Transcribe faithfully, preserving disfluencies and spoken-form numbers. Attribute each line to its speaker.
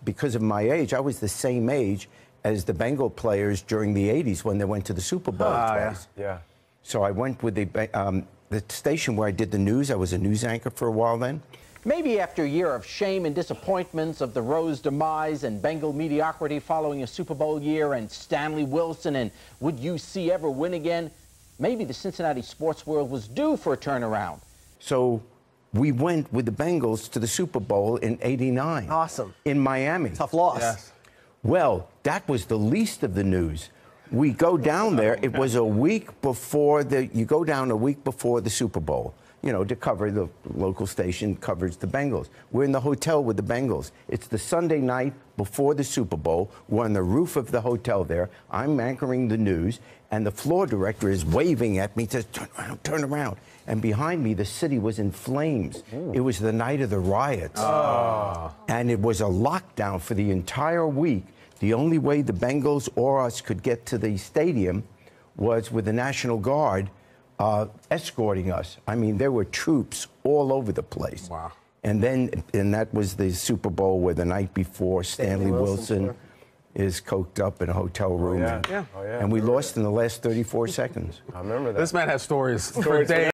Speaker 1: because of my age, I was the same age as the Bengal players during the eighties when they went to the Super Bowl
Speaker 2: Ah,
Speaker 1: twice.
Speaker 2: Yeah. yeah.
Speaker 1: So I went with the, um, the station where I did the news. I was a news anchor for a while then.
Speaker 3: Maybe after a year of shame and disappointments of the Rose demise and Bengal mediocrity following a Super Bowl year and Stanley Wilson and would U C ever win again, maybe the Cincinnati sports world was due for a turnaround.
Speaker 1: So we went with the Bengals to the Super Bowl in eighty-nine.
Speaker 4: Awesome.
Speaker 1: In Miami.
Speaker 4: Tough loss.
Speaker 2: Yes.
Speaker 1: Well, that was the least of the news. We go down there. It was a week before the, you go down a week before the Super Bowl, you know, to cover the local station covers the Bengals. We're in the hotel with the Bengals. It's the Sunday night before the Super Bowl. We're on the roof of the hotel there. I'm anchoring the news, and the floor director is waving at me, says, turn around, turn around. And behind me, the city was in flames. Ooh. It was the night of the riots. Oh. And it was a lockdown for the entire week. The only way the Bengals or us could get to the stadium was with the National Guard uh, escorting us. I mean, there were troops all over the place.
Speaker 2: Wow.
Speaker 1: And then, and that was the Super Bowl where the night before Stanley, Stanley Wilson, Wilson is coked up in a hotel room.
Speaker 2: Oh, yeah.
Speaker 1: And,
Speaker 2: yeah. Oh, yeah.
Speaker 1: and we lost in the last thirty-four seconds.
Speaker 2: I remember that.
Speaker 5: This man has stories,
Speaker 2: stories
Speaker 5: for days.